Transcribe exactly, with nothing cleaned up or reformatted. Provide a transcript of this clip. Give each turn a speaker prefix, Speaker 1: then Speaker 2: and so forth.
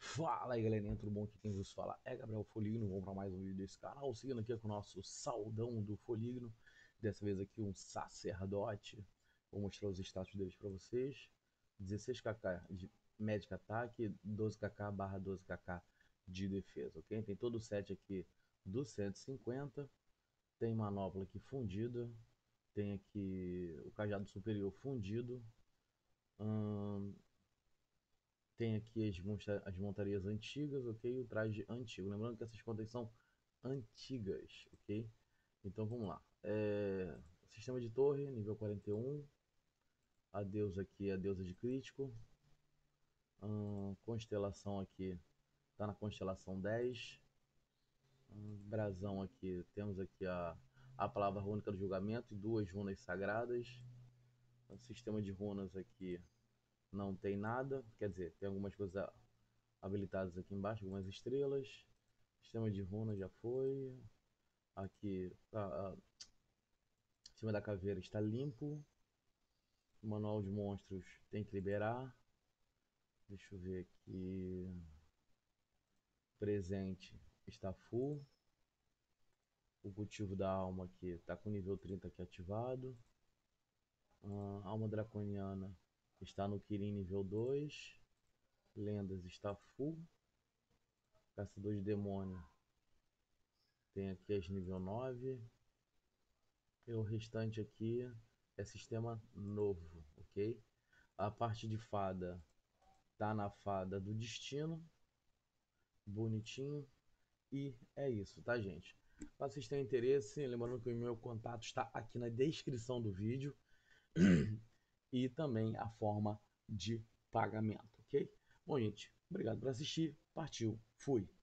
Speaker 1: Fala aí galerinha, tudo bom? Aqui quem vos fala é Gabriel Foligno. Vamos para mais um vídeo desse canal, seguindo aqui com o nosso Saldão do Foligno. Dessa vez aqui um sacerdote. Vou mostrar os status deles para vocês. dezesseis k k de médica ataque, doze k k barra doze k k de defesa, ok? Tem todo o set aqui do cento e cinquenta. Tem manopla aqui fundida. Tem aqui o cajado superior fundido. Hum, Tem aqui as, monta as montarias antigas, ok? O traje antigo. Lembrando que essas contas são antigas, ok? Então vamos lá. É... Sistema de torre, nível quarenta e um. A deusa aqui é a deusa de crítico. Hum, constelação aqui está na constelação dez. Hum, brasão aqui, temos aqui a, a palavra única do julgamento e duas runas sagradas. O sistema de runas aqui não tem nada, quer dizer, tem algumas coisas habilitadas aqui embaixo, algumas estrelas. Sistema de runas já foi. Aqui, a, a, em cima da caveira está limpo. O manual de monstros tem que liberar. Deixa eu ver aqui. Presente está full. O cultivo da alma aqui está com nível trinta aqui ativado. A alma draconiana está no Kirin nível dois. Lendas está full. Caçador de demônio tem aqui as nível nove. E o restante aqui é sistema novo, ok? A parte de fada tá na fada do destino, bonitinho. E é isso, tá, gente? Para vocês terem interesse, lembrando que o meu contato está aqui na descrição do vídeo e também a forma de pagamento, ok? Bom, gente, obrigado por assistir. Partiu, fui!